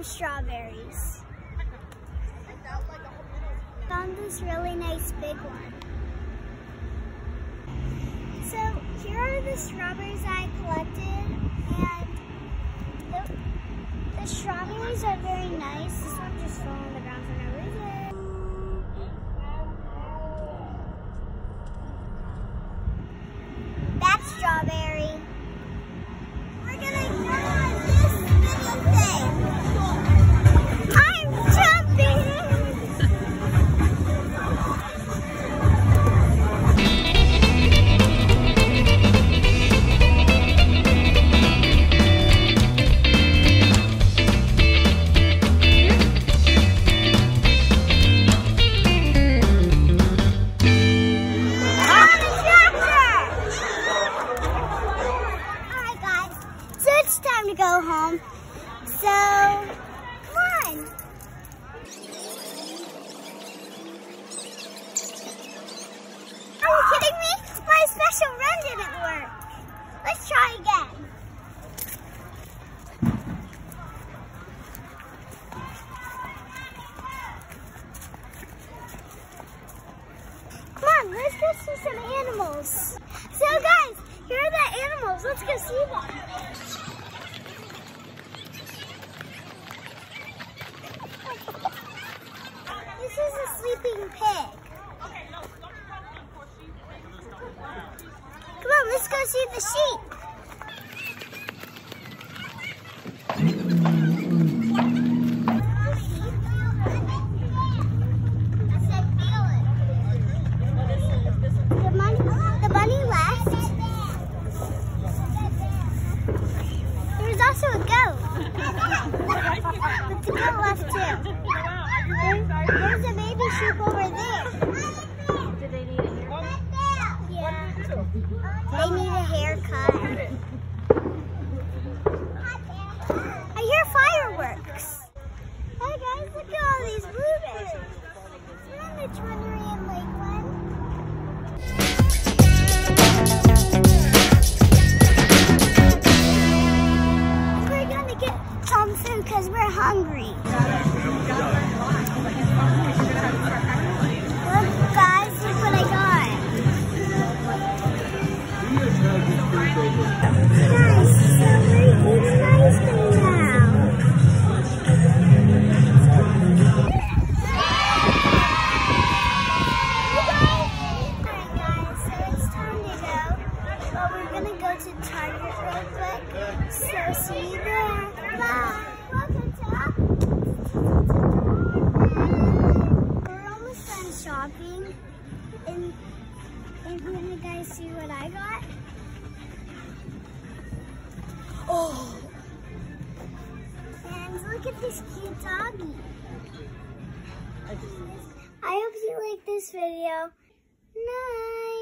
strawberries. Found this really nice big one. So here are the strawberries I collected, and the strawberries are very nice. This one just fell on the ground for no reason. That's strawberry. We're gonna go on this little thing. I'm jumping! To go home, so come on. Are you kidding me? My special run didn't work. Let's try again. Come on, let's go see some animals. So guys, here are the animals. Let's go see them. This is a sleeping pig. Come on, let's go see the sheep. The bunny left. There's also a goat. But the goat left too. There's a baby sheep over there. Do they need a haircut? Yeah. They need a haircut. I hear fireworks. Hey guys, look at all these bluebirds. We're in the Joinery in Lakeland. We're gonna get some food because we're hungry. Look guys, look what I got. Guys, so we're eating ice cream now. Alright guys, so it's time to go. But we're gonna go to Target real quick. So see you there. Bye. We're almost done shopping, and you guys see what I got? Oh! And look at this cute doggy. I hope you like this video. Night.